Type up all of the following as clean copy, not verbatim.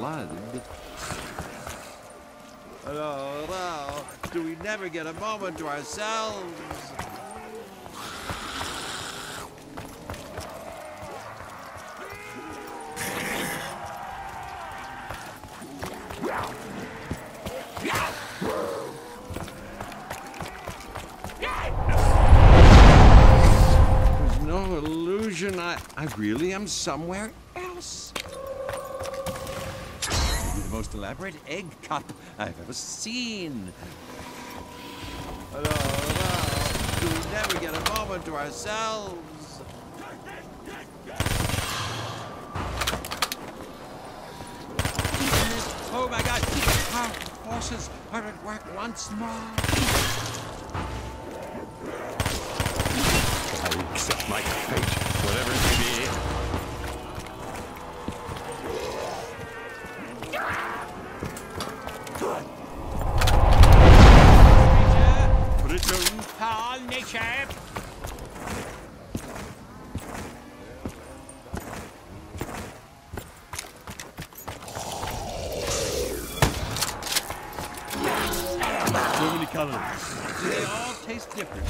blood. Oh, no. Do we never get a moment to ourselves? There's no illusion. I really am somewhere else. The most elaborate egg cup I've ever seen. No. Do we never get a moment to ourselves? Oh my God! Our forces are at work once more. I accept my fate, whatever it may be. Return to nature. So many colors. Do they all taste different?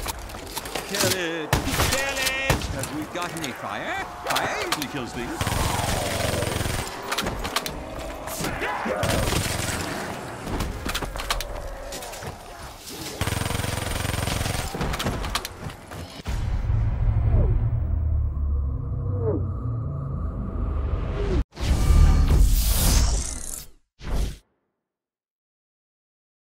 Kill it! Kill it! Have we got any fire? Fire usually kills things.